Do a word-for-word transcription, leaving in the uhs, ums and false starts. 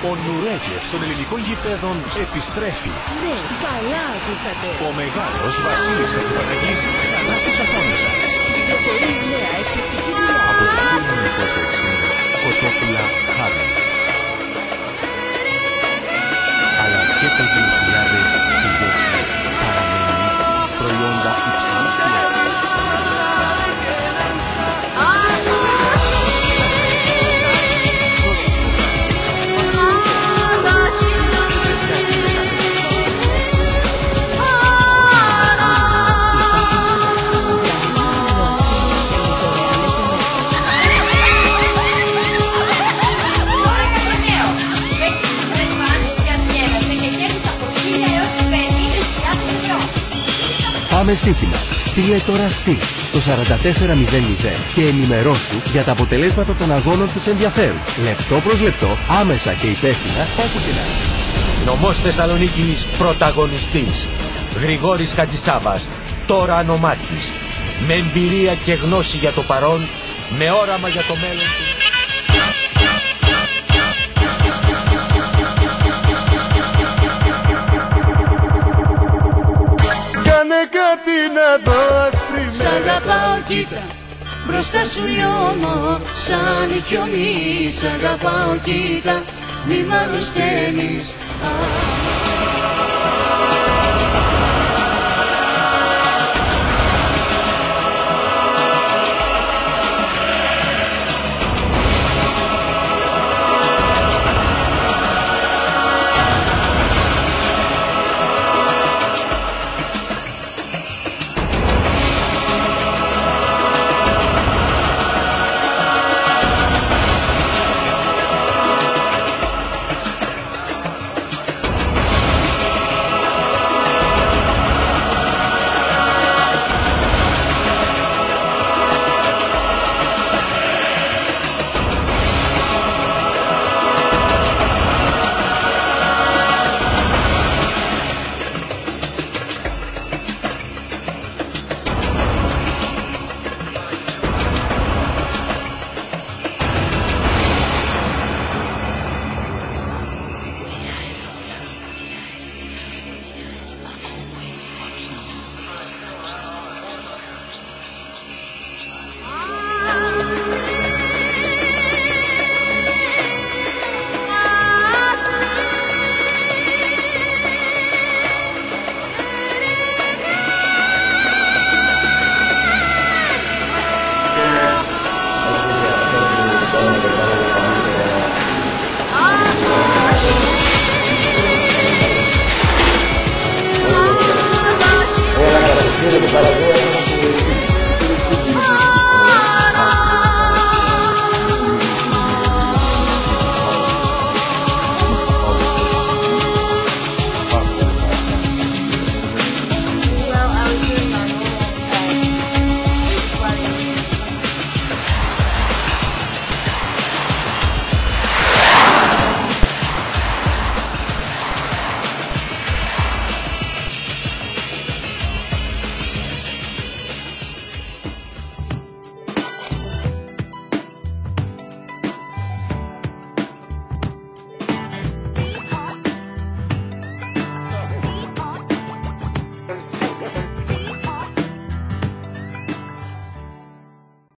Ο Νουρέτιεφ των ελληνικών γηπέδων επιστρέφει. Ναι, καλά ακούσατε. Ο μεγάλος Βασίλης Χατζηπανταγής ξανά στις οθόνες σας. Κυκλοφορεί η νέα εκπληκτική δουλειά. Από το ελληνικό σεξ, κοτόπουλα χάρη. Αλλά και το δύο χιλιάδες στη γεύση παραμένει προϊόντα υψηλής ποιότητας. Πάμε στοίχημα. Στείλε τώρα στή στο τέσσερα τέσσερα μηδέν μηδέν και ενημερώσου για τα αποτελέσματα των αγώνων που σε ενδιαφέρουν. Λεπτό προς λεπτό, άμεσα και υπεύθυνα, όπου και να είναι. Νομός Θεσσαλονίκης πρωταγωνιστής. Γρηγόρης Χατζησάβας, τώρα ανομάτης. Με εμπειρία και γνώση για το παρόν, με όραμα για το μέλλον του. Κάνε κάτι να το άσπρη. Σ' αγαπάω κοίτα, μπροστά σου λιώνω σαν χιόνι. Σ' αγαπάω κοίτα, μη μ' αρρωσταίνεις.